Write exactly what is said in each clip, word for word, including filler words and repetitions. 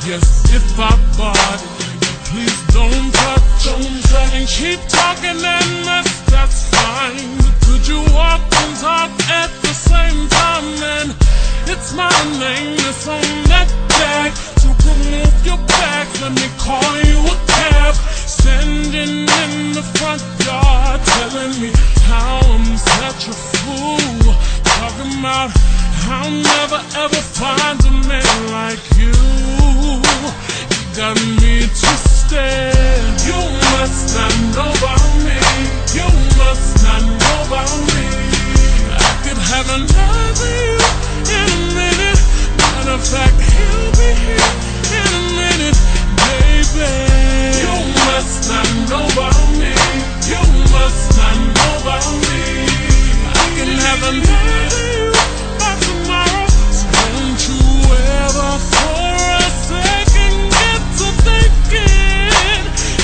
Yes, if I bought it, please don't touch, don't touch. And keep talking and mess, that's fine. But could you walk and talk at the same time? And it's my name that's on that tag. So remove your bags, let me call you a cab. Standing in the front yard, telling me how I'm such a fool. Talking about I'll never ever find a man like you. You got me twisted. You must not know about me. You must not know about me. I could have another you in a minute. Matter of fact, he'll be here in a minute, baby. You must not know about me. You must not know about me. I can have another you by tomorrow. So don't you ever for a second get to thinking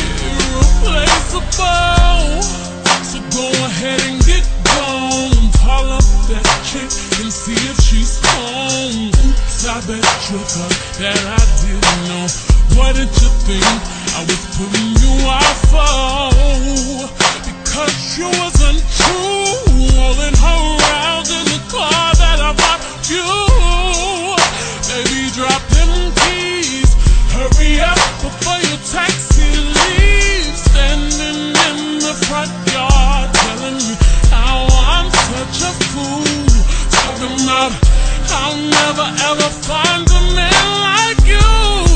irreplaceable. So go ahead and get gone. Call up that chick and see if she's home. Oops, I bet you thought that I didn't know. What did you think I was putting you off for? Because you wasn't true. Rolling her around in the car that I bought you. Baby, drop them keys. Hurry up before your taxi leaves. Standing in the front yard, telling me how I'm such a fool. Talking about I'll never ever find a man like you.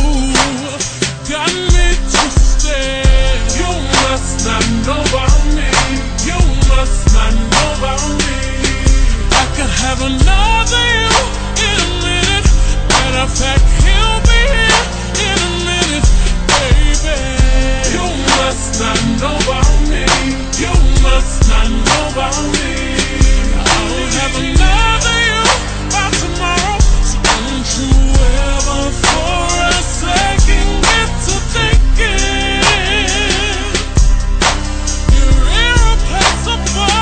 Got me twisted. You must not know about me. You must not know about me. I could have another you in a minute. Matter of fact, he'll be here in a minute, baby. You must not know about me. You must not know about me. I'll have another you by tomorrow. So don't you ever for a second get to thinking you're irreplaceable.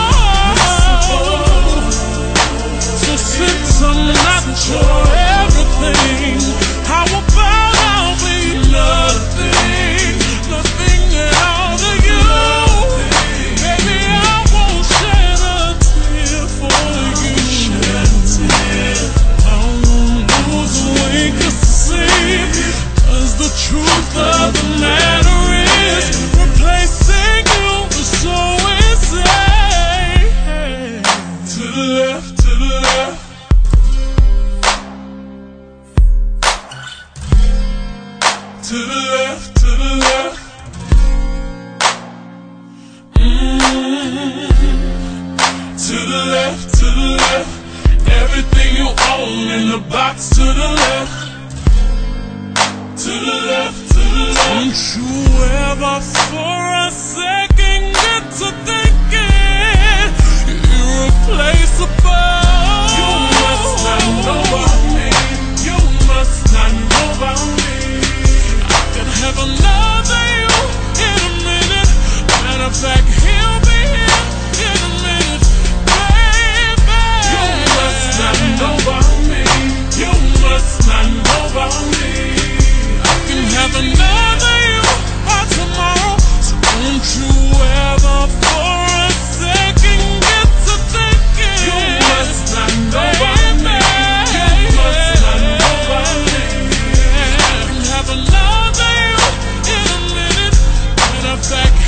So since I'm not your everything, how about I'll be nothing, nothing at all to you? Baby, I won't shed a tear for you. I won't lose a wink of sleep, 'cause the truth of the matter is replacing you is so easy. To the left, to the left. To the left, to the left. Mm-hmm. To the left, to the left. Everything you own in the box to the left. To the left, to the left. Don't you ever for a second get to thinking irreplaceable. You must not know about me. You must not know about me. I could have another you in a minute. Matter of fact, he'll be here in a minute, baby. You must not know about me. You must not know about me. I can have another you by tomorrow. So don't you ever for a second get to thinking you must not know about me. You must not know about me. I can have another you in a minute. Matter of fact,